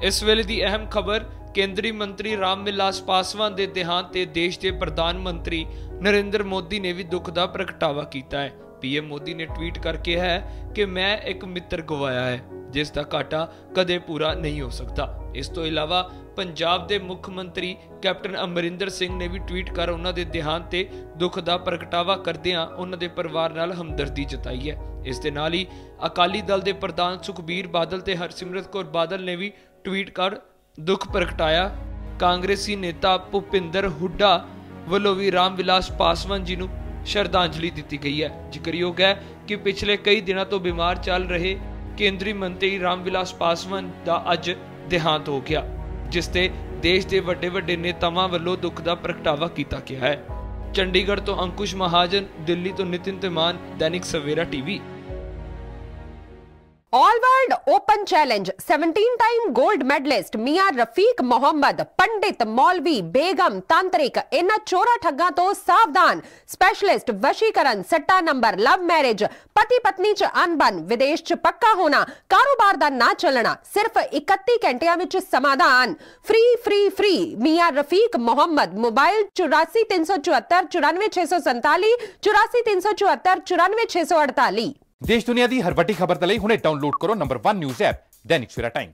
इस वेले दी अहम खबर केंद्रीय मंत्री रामविलास पासवान के देहांत ते देश के प्रधानमंत्री नरेंद्र मोदी ने भी दुख का प्रगटावा किया है। पीएम मोदी ने ट्वीट करके है कि मैं एक मित्र गवाया है जिसका घाटा कदे पूरा नहीं हो सकता। इस तो इलावा पंजाब के मुख्य मंत्री कैप्टन अमरिंदर सिंह ने भी ट्वीट कर उन्होंने देहांत ते दुख का प्रगटावा करदियां उन्होंने परिवार नाल हमदर्दी जताई है। इस दे नाल ही अकाली दल के प्रधान सुखबीर बादल ते हरसिमरत कौर बादल ने भी ट्वीट कर दुख प्रगटाया। कांग्रेसी नेता भुपिंदर हुड्डा वालों भी रामविलास पासवान जी नूं श्रद्धांजलि दी गई है। जिक्रयोग है कि पिछले कई दिनों तो बीमार चल रहे केंद्रीय मंत्री रामविलास पासवान का अज देहांत हो गया, जिसते देश के वड्डे वड्डे नेतावां वालों दुख का प्रगटावा किया गया है। चंडीगढ़ तो अंकुश महाजन, दिल्ली तो Nitin Timan, Dainik Savera TV. All world open challenge 17 time gold medalist Mian Rafiq Mohammad, पंडित, मौलवी, बेगम, तांत्रिक, इन चोरा ठग्गा तो सावधान। स्पेशलिस्ट वशीकरण, सट्टा नंबर, लव मैरिज, पति पत्नी च अनबन, विदेश च पक्का होना, कारोबार दा ना चलना, सिर्फ 31 घंटिया विच समाधान। Free free free Mian Rafiq Mohammad. Mobile 84 374 94 647 84 374 94 648। देश दुनिया की हर वड्डी खबर के लिए हुणे डाउनलोड करो number 1 news app Dainik Savera times.